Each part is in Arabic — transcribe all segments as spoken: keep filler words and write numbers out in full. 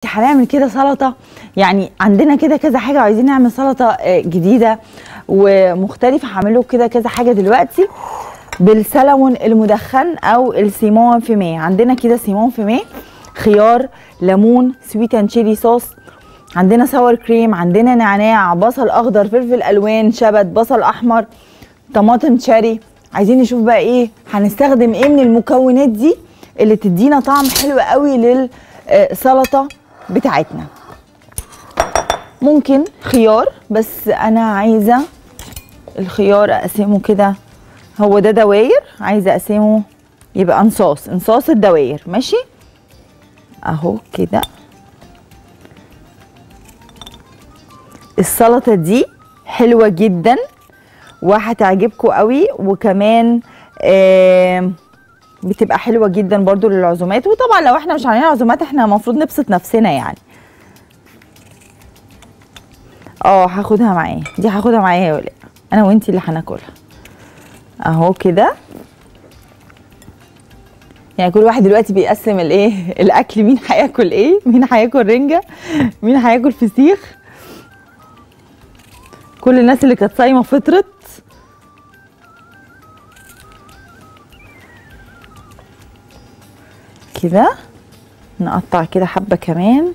هنعمل كده سلطه، يعني عندنا كده كذا حاجه وعايزين نعمل سلطه جديده ومختلفه. هعمله كده كذا حاجه دلوقتي بالسلمون المدخن او السيمون فيميه. عندنا كده سيمون فيميه، خيار، ليمون، سويت اند تشيلي صوص، عندنا ساور كريم، عندنا نعناع، بصل اخضر، فلفل الوان، شبت، بصل احمر، طماطم شاري. عايزين نشوف بقى ايه هنستخدم ايه من المكونات دي اللي تدينا طعم حلو قوي للسلطه بتاعتنا. ممكن خيار، بس انا عايزه الخيار اقسمه كده، هو ده دواير، عايزه اقسمه يبقى انصاص، انصاص الدواير. ماشي اهو كده. السلطه دي حلوه جدا وهتعجبكم قوي، وكمان آه بتبقى حلوه جدا برضو للعزومات. وطبعا لو احنا مش عاملين عزومات احنا المفروض نبسط نفسنا يعني. اه هاخدها معايا، دي هاخدها معايا يا ولاء، انا وانتي اللي هناكلها اهو كده. يعني كل واحد دلوقتي بيقسم الايه الاكل، مين هياكل ايه، مين هياكل رنجه، مين هياكل فسيخ. كل الناس اللي كانت صايمه فطرت. كده نقطع كده حبه كمان.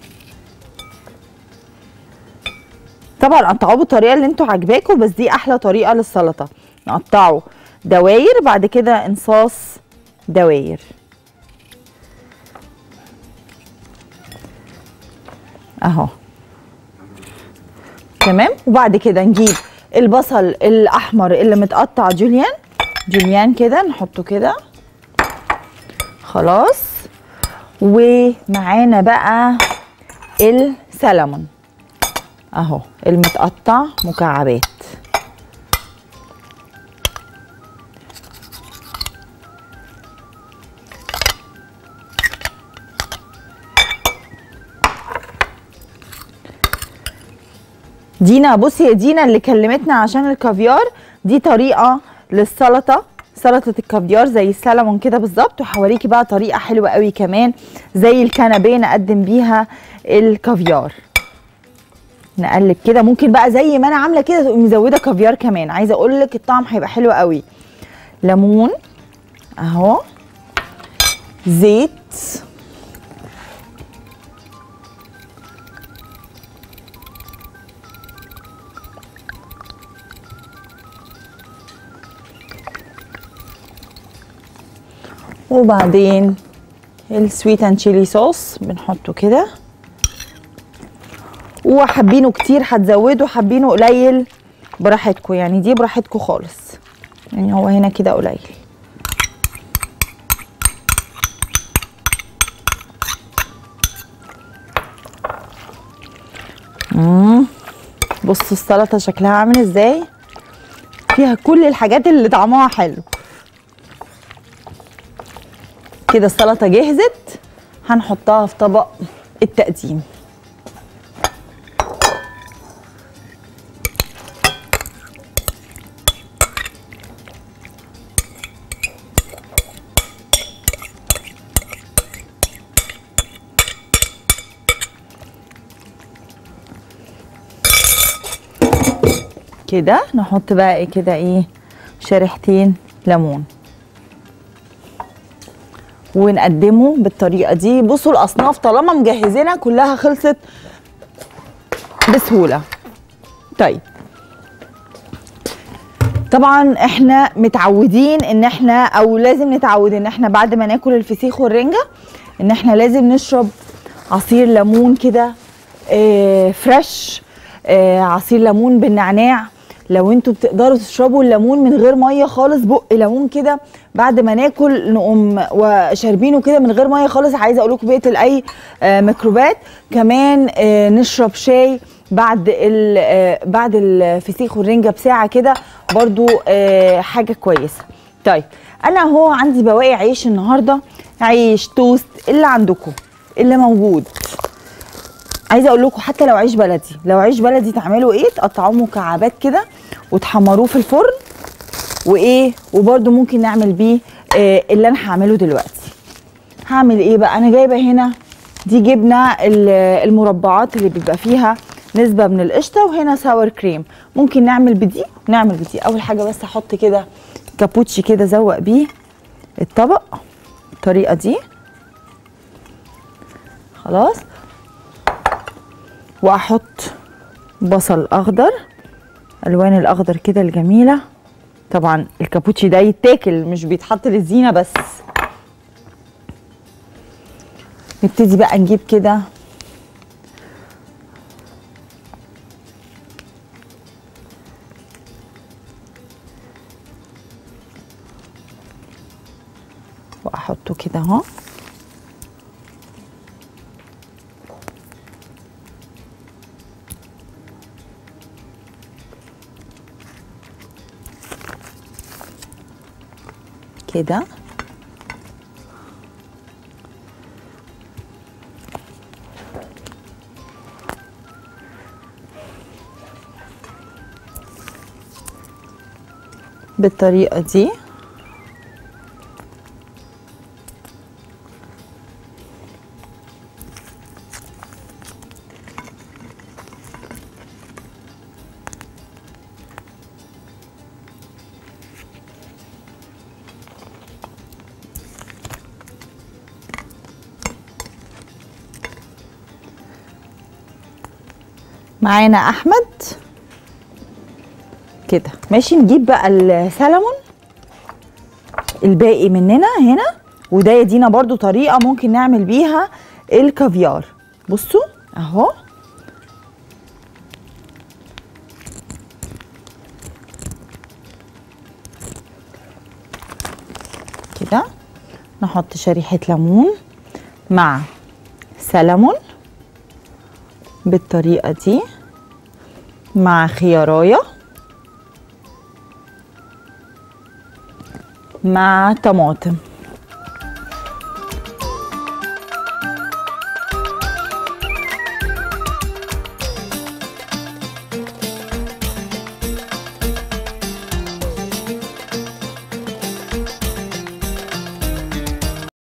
طبعا قطعوه بالطريقه اللي انتوا عاجباكم، بس دي احلى طريقه للسلطه. نقطعه دواير، بعد كده انصاص دواير اهو تمام. وبعد كده نجيب البصل الاحمر اللي متقطع جوليان جوليان كده، نحطه كده خلاص. ومعانا بقى السلمون اهو المتقطع مكعبات. دينا، بصي يا دينا اللي كلمتنا عشان الكافيار، دي طريقه للسلطه، سلطه الكافيار زي السلمون كده بالظبط. وهوريكي بقى طريقه حلوه قوي كمان زي الكنبيه نقدم بيها الكافيار. نقلب كده، ممكن بقى زي ما انا عامله كده تقومي مزوده كافيار كمان. عايزه اقول لك الطعم هيبقى حلو قوي. ليمون اهو، زيت، وبعدين السويت اند تشيلي صوص بنحطه كده. وحابينه كتير هتزودوا، حابينه قليل براحتكم، يعني دي براحتكم خالص. يعني هو هنا كده قليل. امم بصوا السلطه شكلها عامل ازاي، فيها كل الحاجات اللي طعمها حلو كده. السلطه جهزت، هنحطها في طبق التقديم. كده نحط بقى ايه كده ايه شريحتين ليمون ونقدمه بالطريقه دي. بصوا الاصناف طالما مجهزينها كلها خلصت بسهوله. طيب طبعا احنا متعودين ان احنا، او لازم نتعود ان احنا بعد ما ناكل الفسيخ والرنجه ان احنا لازم نشرب عصير ليمون كده اه فريش، اه عصير ليمون بالنعناع. لو انتوا بتقدروا تشربوا الليمون من غير ميه خالص، بق ليمون كده بعد ما ناكل نقوم وشاربينه كده من غير ميه خالص، عايزه اقول لكم بيقتل اي اه ميكروبات. كمان اه نشرب شاي بعد اه بعد الفسيخ والرنجه بساعه كده، برضو اه حاجه كويسه. طيب انا هو عندي بواقي عيش النهارده، عيش توست اللي عندكم اللي موجود. عايزه اقول لكم حتى لو عيش بلدي، لو عيش بلدي تعملوا ايه، تقطعوه مكعبات كده وتحمروه في الفرن وايه، وبرده ممكن نعمل بيه آه اللي انا هعمله دلوقتي. هعمل ايه بقى، انا جايبه هنا دي جبنه المربعات اللي بيبقى فيها نسبه من القشطه، وهنا ساور كريم. ممكن نعمل بدي ونعمل بدي. اول حاجه بس احط كده كابوتشي كده ازوق بيه الطبق بالطريقه دي خلاص. واحط بصل اخضر، الوان الاخضر كده الجميله. طبعا الكابوتشي ده يتاكل مش بيتحط للزينه بس. نبتدي بقى نجيب كده واحطه كده اهو. كده بالطريقة دي. معانا احمد كده ماشي. نجيب بقى السلمون الباقي مننا هنا، وده يدينا برضو طريقه ممكن نعمل بيها الكافيار. بصوا اهو كده. نحط شريحه ليمون مع سلمون بالطريقه دي مع خيارايه مع طماطم.